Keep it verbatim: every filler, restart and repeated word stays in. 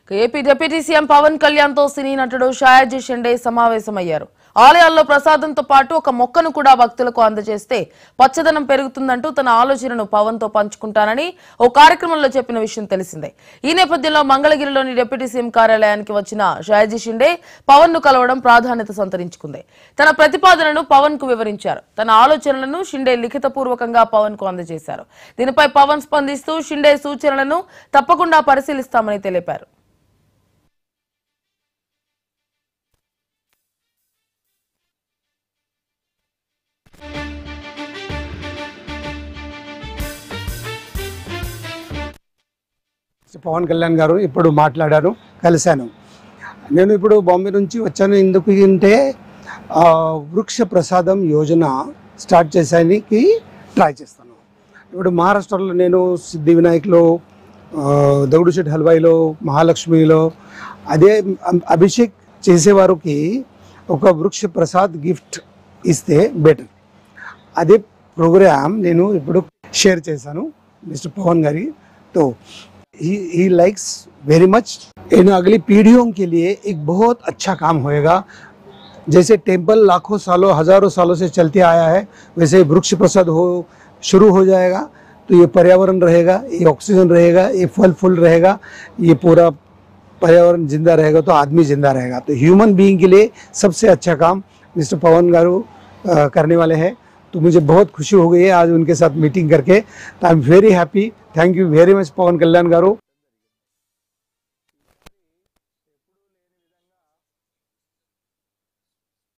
AP deputy CM Pawan Kalyan తో సినీ నటుడు షయాజీ షిండే సమావేశమయ్యారు. ఆలయాల్లో ప్రసాదంతో పాటు ఒక మొక్కను కూడా భక్తులకు అందజేస్తే పచ్చదనం పెరుగుతుందంటూ తన ఆలోచనను పవన్ తో పంచుకుంటానని ఓ కార్యక్రమంలో చెప్పిన విషయం తెలిసిందే. ఈ నేపథ్యంలో మంగళగిరిలోని డిప్యూటీ సీఎం కార్యాలయానికి వచ్చిన షయాజీ షిండే పవన్ ను కలవడం ప్రాధాన్యత సంతరించుకుంది. తన ప్రతిపాదనను పవన్ కు వివరించారు. తన ఆలోచనలను షిండే లిఖితపూర్వకంగా పవన్ కు అందజేశారు. దీనిపై పవన్ స్పందిస్తూ షిండే సూచనలను తప్పకుండా పరిశీలిస్తామని తెలిపారు. పవన్ కళ్యాణ్ గారు ఇప్పుడు మాట్లాడారు, కలిశాను. నేను ఇప్పుడు బాంబే నుంచి వచ్చాను. ఎందుకు అంటే వృక్ష ప్రసాదం యోజన స్టార్ట్ చేసానికి ట్రై చేస్తాను. ఇప్పుడు మహారాష్ట్రలో నేను సిద్ధి వినాయక్లో, దౌడుశెట్టి హల్వాయిలో, మహాలక్ష్మిలో అదే అభిషేక్ చేసేవారికి ఒక వృక్ష ప్రసాద్ గిఫ్ట్ ఇస్తే బెటర్. అదే ప్రోగ్రామ్ నేను ఇప్పుడు షేర్ చేశాను మిస్టర్ पवन गारी. तो ही ही लाइक्स वेरी मच. इन अगली पीढ़ियों के लिए एक बहुत अच्छा काम होएगा. जैसे टेम्पल लाखों सालों हजारों सालों से चलते आया है, वैसे वृक्ष प्रसाद हो शुरू हो जाएगा. तो ये पर्यावरण रहेगा, ये ऑक्सीजन रहेगा, ये फल फूल रहेगा, ये पूरा पर्यावरण जिंदा रहेगा तो आदमी जिंदा रहेगा. तो ह्यूमन बीइंग के लिए सबसे अच्छा काम मिस्टर पवन गारू करने वाले हैं. तो मुझे बहुत खुशी हो गई है आज उनके साथ मीटिंग करके. तो I am very happy. Thank you very much Pawan Kalyan garu.